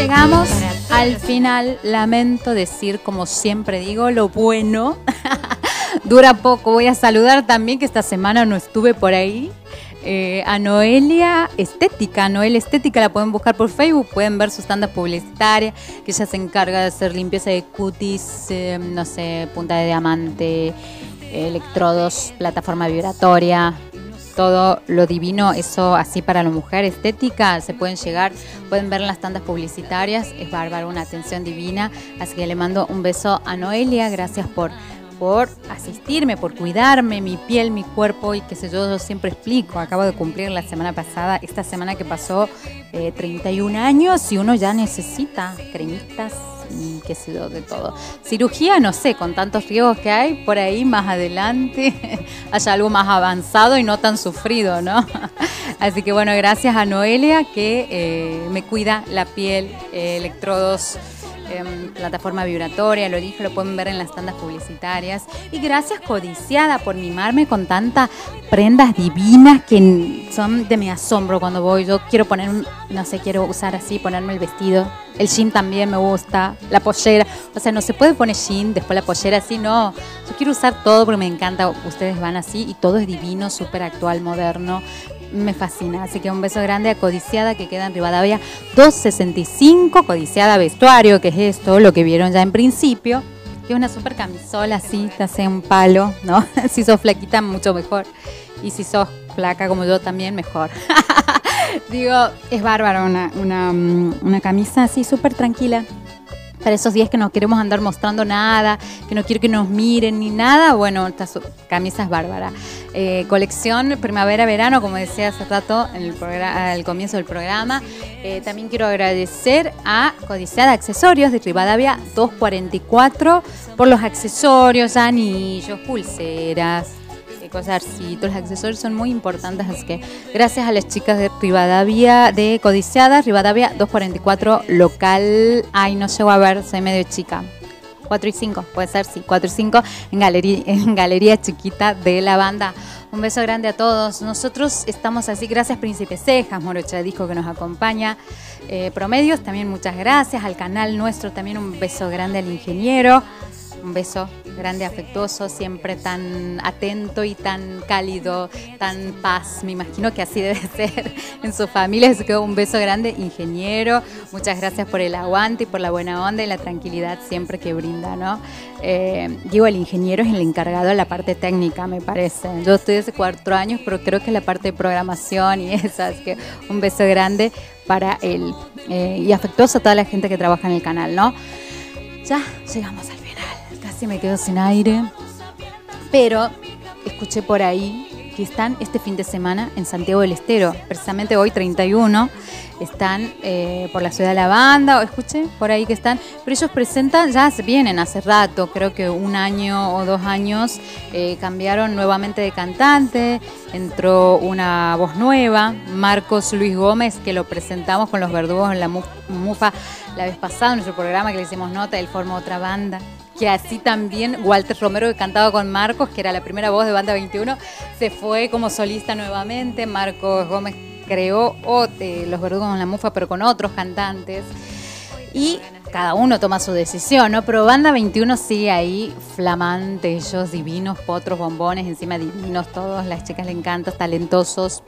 llegamos al final. Lamento decir, como siempre digo, lo bueno dura poco. Voy a saludar también, que esta semana no estuve por ahí, a Noelia Estética. Noelia Estética la pueden buscar por Facebook, pueden ver sus tandas publicitarias, que ella se encarga de hacer limpieza de cutis, no sé, punta de diamante, electrodos, plataforma vibratoria, todo lo divino, eso así para la mujer, estética, se pueden llegar, pueden ver las tandas publicitarias, es bárbaro, una atención divina, así que le mando un beso a Noelia, gracias por asistirme, por cuidarme, mi piel, mi cuerpo y qué sé yo siempre explico, acabo de cumplir la semana pasada, esta semana que pasó 31 años y uno ya necesita cremitas y qué sé yo, de todo. Cirugía, no sé, con tantos riesgos que hay, por ahí más adelante haya algo más avanzado y no tan sufrido, ¿no? Así que bueno, gracias a Noelia que me cuida la piel, electrodos, plataforma vibratoria, lo dije, lo pueden ver en las tandas publicitarias. Y gracias, Codiciada, por mimarme con tantas prendas divinas que son de mi asombro cuando voy. Yo quiero poner, no sé, quiero usar así, ponerme el vestido. El jean también me gusta, la pollera. O sea, no se puede poner jean, después la pollera así, no. Yo quiero usar todo porque me encanta. Ustedes van así y todo es divino, súper actual, moderno. Me fascina, así que un beso grande a Codiciada, que queda en Rivadavia 265, Codiciada Vestuario, que es esto, lo que vieron ya en principio, que es una super camisola así, te hace un palo, ¿no? Si sos flaquita, mucho mejor, y si sos flaca como yo también, mejor. Digo, es bárbaro una camisa así súper tranquila. Para esos días que no queremos andar mostrando nada, que no quiero que nos miren ni nada, bueno, esta camisa es bárbara. Colección primavera-verano, como decía hace rato en el al comienzo del programa. También quiero agradecer a Codiciada Accesorios de Rivadavia 244 por los accesorios, anillos, pulseras, cosarcitos. Los accesorios son muy importantes, así que gracias a las chicas de Rivadavia, de Codiciada, Rivadavia 244 local, ay, no llego a ver, soy medio chica, 4 y 5, puede ser, sí, 4 y 5 en galería chiquita de la banda. Un beso grande a todos. Nosotros estamos así, gracias Príncipe Cejas, Morocha Disco, que nos acompaña, Promedios, también muchas gracias, al canal nuestro también un beso grande al ingeniero. Un beso grande, afectuoso, siempre tan atento y tan cálido, tan paz. Me imagino que así debe ser en su familia. Así que un beso grande, ingeniero. Muchas gracias por el aguante y por la buena onda y la tranquilidad siempre que brinda, ¿no? Digo, el ingeniero es el encargado de la parte técnica, me parece. Yo estoy hace 4 años, pero creo que la parte de programación y esa. Así que un beso grande para él. Y afectuoso a toda la gente que trabaja en el canal, ¿no? Ya llegamos al final. Casi me quedo sin aire, pero escuché por ahí que están este fin de semana en Santiago del Estero, precisamente hoy 31, están por la ciudad de la banda, o escuché por ahí que están, pero ellos presentan, ya vienen hace rato, creo que 1 año o 2 años, cambiaron nuevamente de cantante, entró una voz nueva, Marcos Luis Gómez, que lo presentamos con los verdugos en la Mufa la vez pasada, en nuestro programa que le hicimos nota, él formó otra banda. Que así también Walter Romero, que cantaba con Marcos, que era la primera voz de Banda 21, se fue como solista nuevamente. Marcos Gómez creó los verdugos en la Mufa, pero con otros cantantes. Y cada uno toma su decisión, ¿no? Pero Banda 21 sigue ahí, flamante, ellos divinos, potros, bombones, encima divinos todos, las chicas le encantan, talentosos.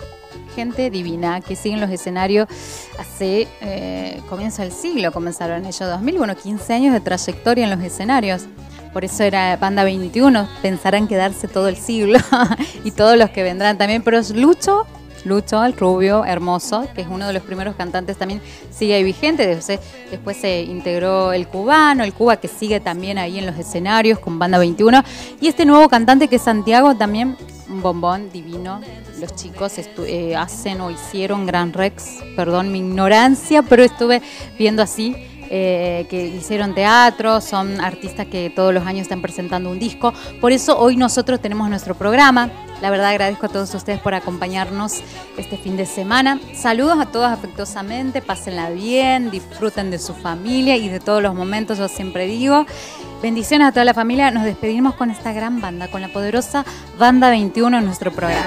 Gente divina que siguen los escenarios hace comienzo del siglo, comenzaron ellos 2000, bueno, 15 años de trayectoria en los escenarios, por eso era Banda 21, pensarán quedarse todo el siglo y todos los que vendrán también, pero es Lucho, el rubio, hermoso, que es uno de los primeros cantantes, también sigue ahí vigente. Después se integró el cubano, el Cuba, que sigue también ahí en los escenarios con Banda 21. Y este nuevo cantante que es Santiago, también un bombón divino. Los chicos hacen o hicieron Gran Rex, perdón mi ignorancia, pero estuve viendo así. Que hicieron teatro, son artistas que todos los años están presentando un disco. Por eso hoy nosotros tenemos nuestro programa. La verdad agradezco a todos ustedes por acompañarnos este fin de semana. Saludos a todos afectuosamente, pásenla bien, disfruten de su familia y de todos los momentos, yo siempre digo. Bendiciones a toda la familia. Nos despedimos con esta gran banda, con la poderosa Banda 21 en nuestro programa.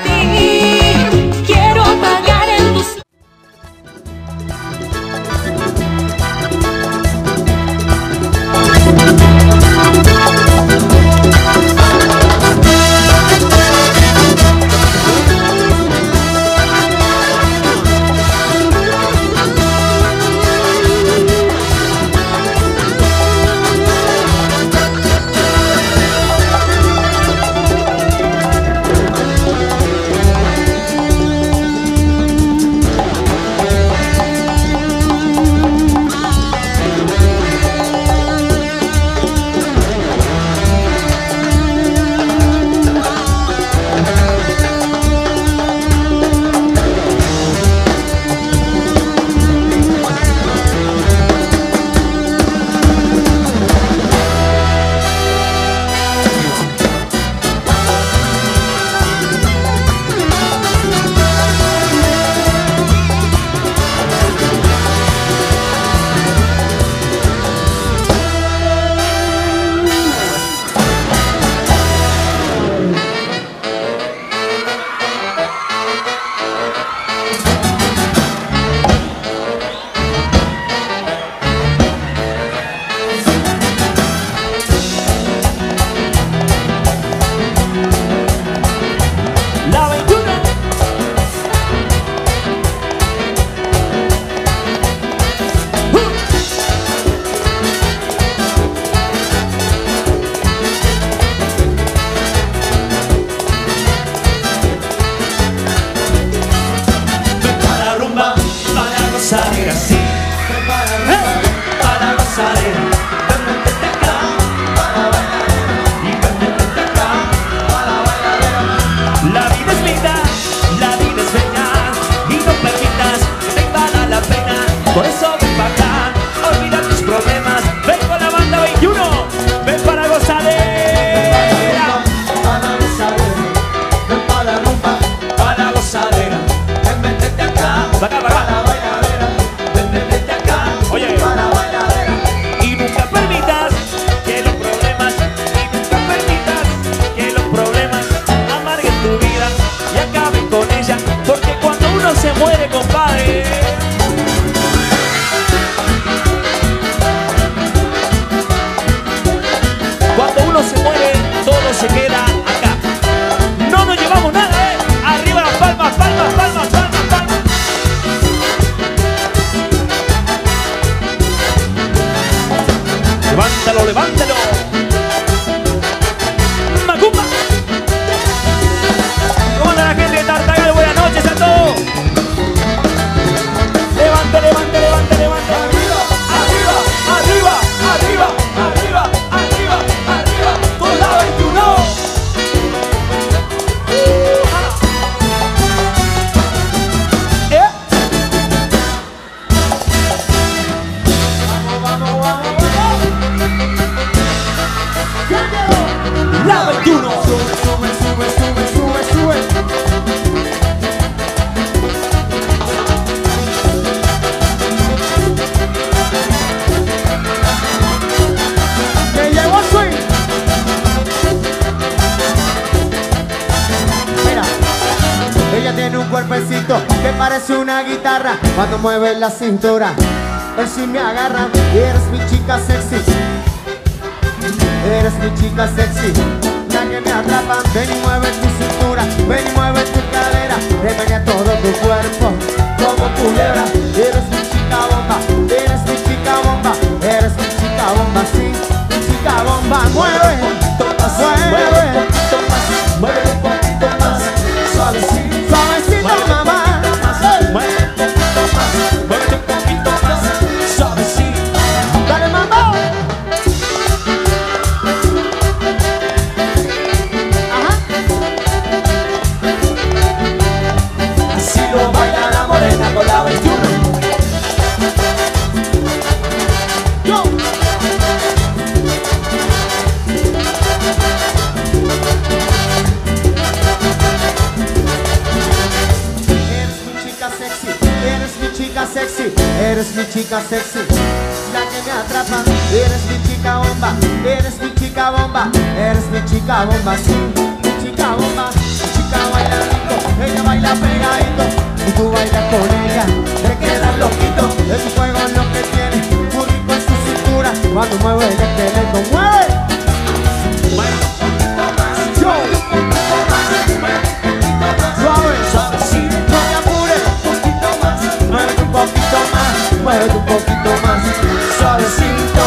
Quiero pagar el Por eso ven para acá, olvida tus problemas. Ven con la banda 21, ven para gozadera. Para la gozadera, ven para la rumba, para la gozadera. Ven, métete acá, Para acá, para la bailadera. Ven, métete acá, Oye. para la bailadera. Y nunca permitas que los problemas, amarguen tu vida y acaben con ella. Porque cuando uno se muere, compadre, cuando uno se muere, todo se queda acá. No nos llevamos nada, ¿eh? Arriba las palmas, palmas, palmas, palmas, palmas. Levántalo, levántalo. Macumba. ¿Cómo anda la gente de Tartagal? Buenas noches a todos. Levante, levante, levante, levante. Arriba, arriba, arriba, arriba, arriba, arriba, arriba. Con la 21. Vamos, vamos, vamos, vamos. La 21. Sube, sube, sube, sube, sube, sube. Que llegó el swing. Mira, ella tiene un cuerpecito que parece una guitarra cuando mueve la cintura. Él sí me agarra y eres mi chica sexy. Eres mi chica sexy, la que me atrapa. Ven y mueve tu cintura, ven y mueve tu cadera. Remenea todo tu cuerpo como culebra. Eres mi chica bomba, eres mi chica bomba. Eres mi chica bomba, sí, mi chica bomba. Mueve, mueve, mueve un poquito más. Suavecito, suavecito, mamá. Mueve un poquito más, mueve un poquito más. Suavecito. Dale, mamá. Ajá. Así lo baila la morena con la 21. Yo. Eres mi chica sexy, eres mi chica sexy, eres mi chica sexy, la que me atrapa. Eres mi chica bomba, eres mi chica bomba, eres mi chica bomba, sí, mi chica bomba. Mi chica baila rico, ella baila pegadito y tú bailas con ella, te quedas loquito. Es un juego lo que tiene, muy rico en su cintura. Cuando mueve el esqueleto, mueve. Yo. Suave, suavecito, no te apures, un poquito más, muévete un poquito más, muévete un poquito más, suavecito.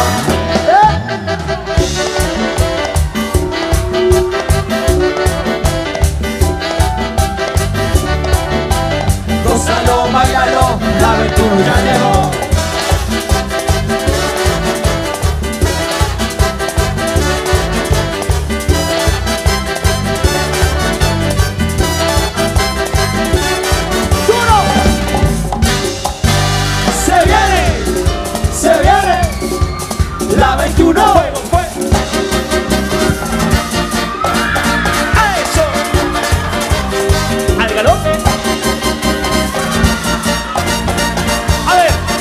Gózalo, bailalo, la aventura ya llegó. Se viene la 21. Fuego, fuego. ¡A eso! ¡Al galope! A ver.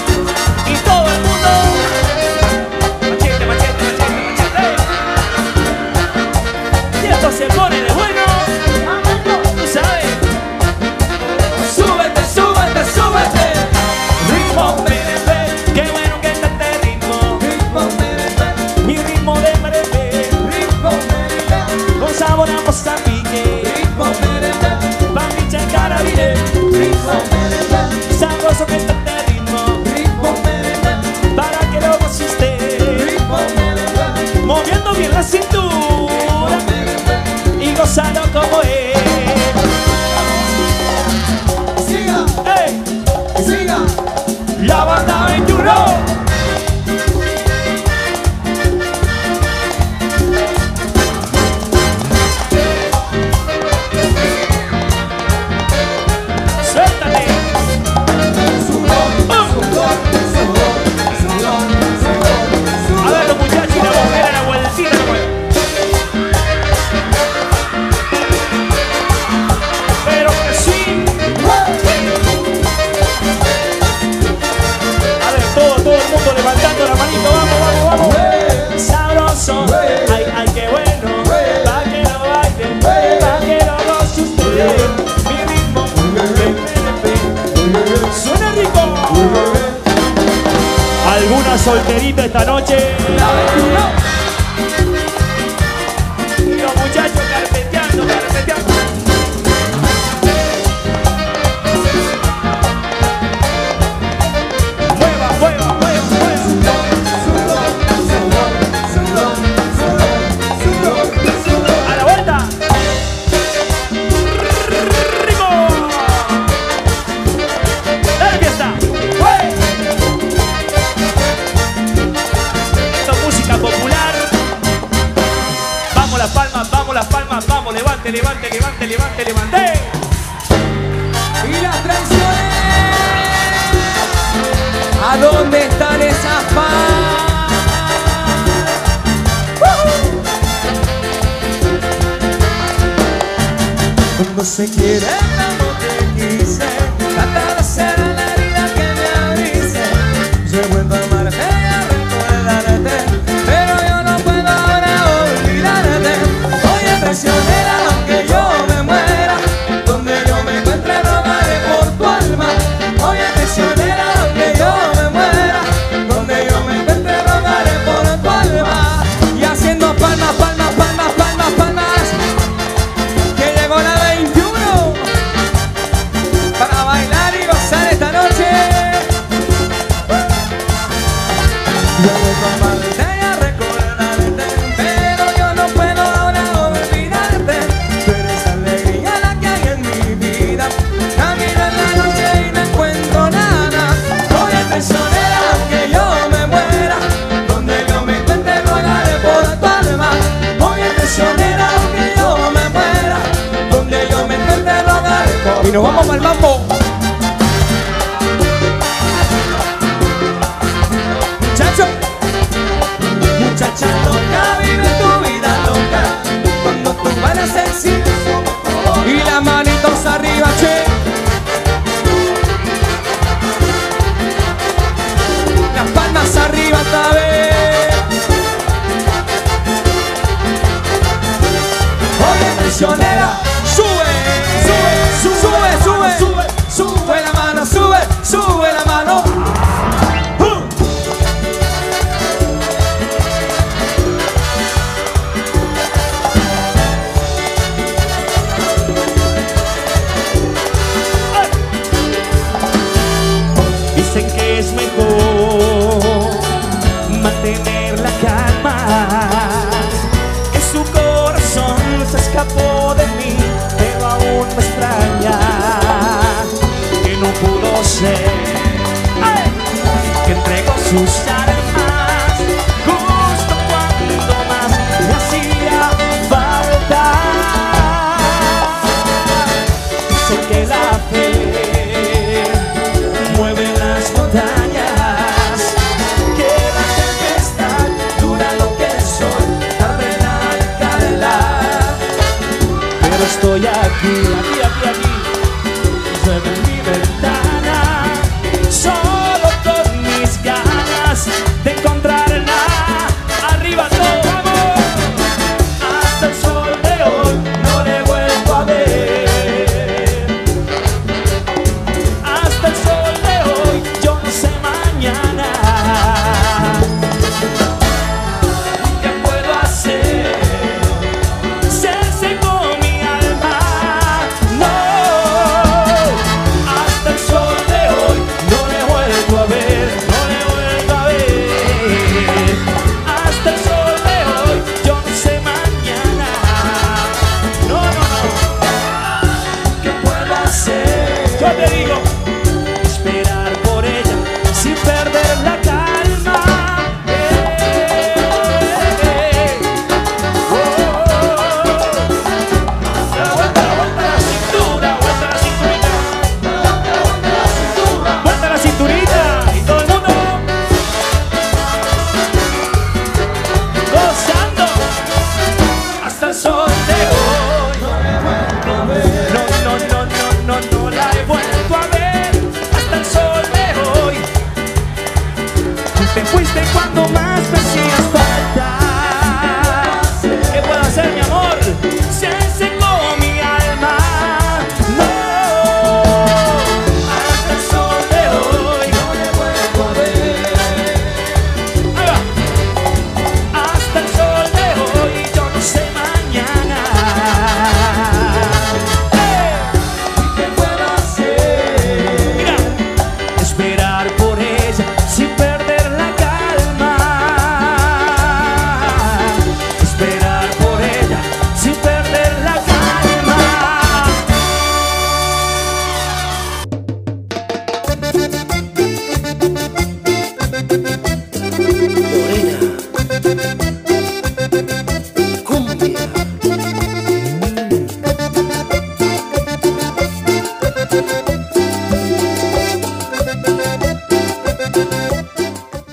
la banda 21. Levantando la manito, vamos, vamos, vamos. Sabroso, ay, ay, qué bueno. Pa' que lo bailen, pa' que lo goce usted. Mi ritmo, suena rico. ¿Alguna solterita esta noche? Y los muchachos carpeteando, carpeteando. Levante, levante, levante, levante, levante. Y las traiciones, ¿a dónde están esas paz? Cuando se quiere como te quise, trata de ser la herida que me abriste. Yo vuelvo a amarte y a recordarte, pero yo no puedo ahora olvidarte. Oye, traicionera, aunque yo me muera, donde yo me encuentre rogaré por tu alma. Oye, traicionera, aunque yo me muera, donde yo me encuentre rogaré por tu alma. Y haciendo palmas, palmas, palmas, palmas, palmas, que llegó la 21 para bailar y gozar esta noche. Yo voy a amarte y a recordarte, pero yo no puedo ahora olvidarte. Tú eres la alegría la que hay en mi vida. Camino en la noche y no encuentro nada. Oye, traicionera, aunque yo me muera, donde yo me encuentre rogaré por tu alma. Oye, traicionera, aunque yo me muera, donde yo me encuentre rogaré por tu alma. Y nos vamos para el mambo. Muchacho, muchacha loca, vive tu vida loca. Cuando tú bailas sexy y las manitos arriba, che. Las palmas arriba otra vez. Oye, traicionera, sube, sube, sube, sube, sube, sube la mano, sube, sube la mano. Dicen que es mejor mantener la calma, que su corazón se escapó de mí, pero aún me extraña, que no pudo ser, que entregó sus alas